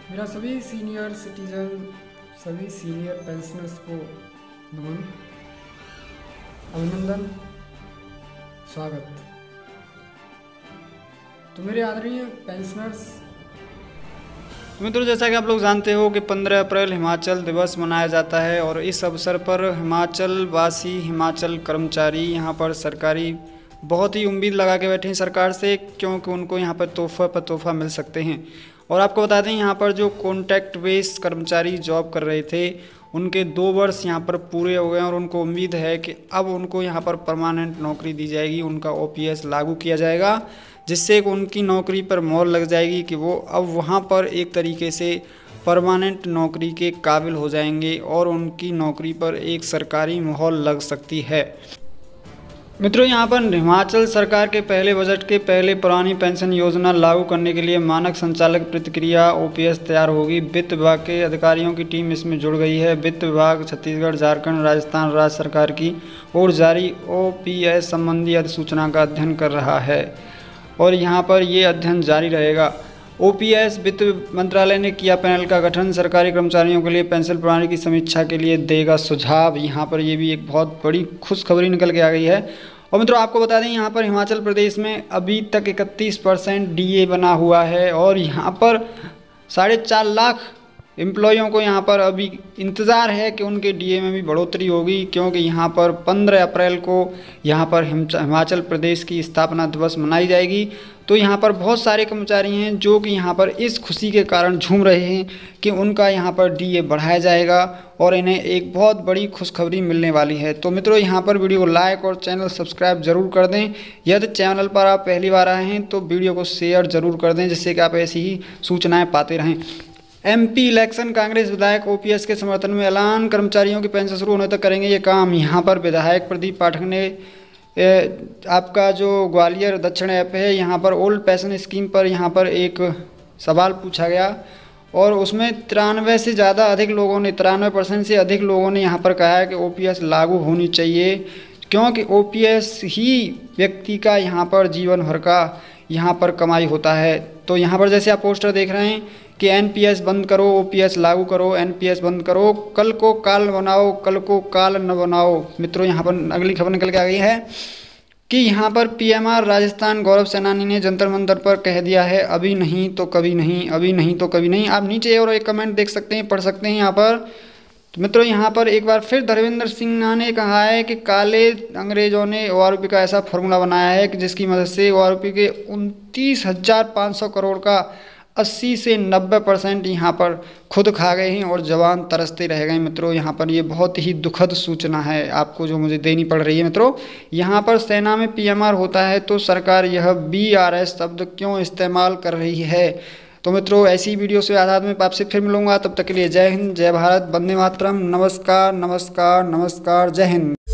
मेरा सभी senior citizen, सभी सीनियर पेंशनर्स को नमन, अभिनंदन, स्वागत। तो मेरे आदरणीय पेंशनर्स, मित्रों, जैसा कि आप लोग जानते हो कि 15 अप्रैल हिमाचल दिवस मनाया जाता है और इस अवसर पर हिमाचल वासी, हिमाचल कर्मचारी यहाँ पर सरकारी बहुत ही उम्मीद लगा के बैठे हैं सरकार से, क्योंकि उनको यहाँ पर तोहफा मिल सकते हैं। और आपको बता दें, यहाँ पर जो कॉन्ट्रैक्ट बेस कर्मचारी जॉब कर रहे थे उनके 2 वर्ष यहाँ पर पूरे हो गए और उनको उम्मीद है कि अब उनको यहाँ पर परमानेंट नौकरी दी जाएगी, उनका ओपीएस लागू किया जाएगा, जिससे उनकी नौकरी पर मोहर लग जाएगी कि वो अब वहाँ पर एक तरीके से परमानेंट नौकरी के काबिल हो जाएंगे और उनकी नौकरी पर एक सरकारी मोहर लग सकती है। मित्रों, यहाँ पर हिमाचल सरकार के पहले बजट के पहले पुरानी पेंशन योजना लागू करने के लिए मानक संचालक प्रक्रिया ओपीएस तैयार होगी। वित्त विभाग के अधिकारियों की टीम इसमें जुड़ गई है। वित्त विभाग छत्तीसगढ़, झारखंड, राजस्थान राज्य सरकार की ओर जारी ओपीएस संबंधी अधिसूचना का अध्ययन कर रहा है और यहाँ पर ये अध्ययन जारी रहेगा। ओपीएस वित्त मंत्रालय ने किया पैनल का गठन, सरकारी कर्मचारियों के लिए पेंशन प्रणाली की समीक्षा के लिए देगा सुझाव। यहाँ पर ये भी एक बहुत बड़ी खुशखबरी निकल के आ गई है। और मित्रों, आपको बता दें, यहाँ पर हिमाचल प्रदेश में अभी तक 31% डीए बना हुआ है और यहाँ पर 4.5 लाख एम्प्लॉयों को यहाँ पर अभी इंतज़ार है कि उनके डीए में भी बढ़ोतरी होगी, क्योंकि यहाँ पर 15 अप्रैल को यहाँ पर हिमाचल प्रदेश की स्थापना दिवस मनाई जाएगी। तो यहाँ पर बहुत सारे कर्मचारी हैं जो कि यहाँ पर इस खुशी के कारण झूम रहे हैं कि उनका यहाँ पर डीए बढ़ाया जाएगा और इन्हें एक बहुत बड़ी खुशखबरी मिलने वाली है। तो मित्रों, यहाँ पर वीडियो को लाइक और चैनल सब्सक्राइब जरूर कर दें। यदि चैनल पर आप पहली बार आए हैं तो वीडियो को शेयर जरूर कर दें, जिससे कि आप ऐसी ही सूचनाएँ पाते रहें। एमपी इलेक्शन, कांग्रेस विधायक ओपीएस के समर्थन में ऐलान, कर्मचारियों की पेंशन शुरू होने तक करेंगे ये काम। यहाँ पर विधायक प्रदीप पाठक ने आपका जो ग्वालियर दक्षिण ऐप है, यहाँ पर ओल्ड पेंशन स्कीम पर यहाँ पर एक सवाल पूछा गया और उसमें 93 से ज़्यादा अधिक लोगों ने 93% से अधिक लोगों ने यहाँ पर कहा है कि ओपीएस लागू होनी चाहिए, क्योंकि ओपीएस ही व्यक्ति का यहाँ पर जीवन भर का यहाँ पर कमाई होता है। तो यहाँ पर जैसे आप पोस्टर देख रहे हैं कि एनपीएस बंद करो, ओपीएस लागू करो, एनपीएस बंद करो, कल को काल बनाओ, कल को काल न बनाओ। मित्रों, यहाँ पर अगली खबर निकल के आ गई है कि यहाँ पर पीएमआर राजस्थान गौरव सेनानी ने जंतर मंतर पर कह दिया है, अभी नहीं तो कभी नहीं, अभी नहीं तो कभी नहीं। आप नीचे और एक कमेंट देख सकते हैं, पढ़ सकते हैं यहाँ पर। तो मित्रों, यहाँ पर एक बार फिर धर्मेंद्र सिंह ने कहा है कि काले अंग्रेजों ने ओआरओपी का ऐसा फॉर्मूला बनाया है कि जिसकी मदद से ओआरओपी के 29,500 करोड़ का 80 से 90% यहाँ पर खुद खा गए हैं और जवान तरसते रह गए। मित्रों, यहाँ पर ये बहुत ही दुखद सूचना है आपको जो मुझे देनी पड़ रही है। मित्रों, यहाँ पर सेना में पीएमआर होता है तो सरकार यह बीआरएस शब्द क्यों इस्तेमाल कर रही है। तो मित्रों, ऐसी वीडियो से आजाद में आपसे फिर मिलूंगा। तब तक के लिए जय हिंद, जय भारत, वंदे मातरम, नमस्कार नमस्कार नमस्कार, जय हिंद।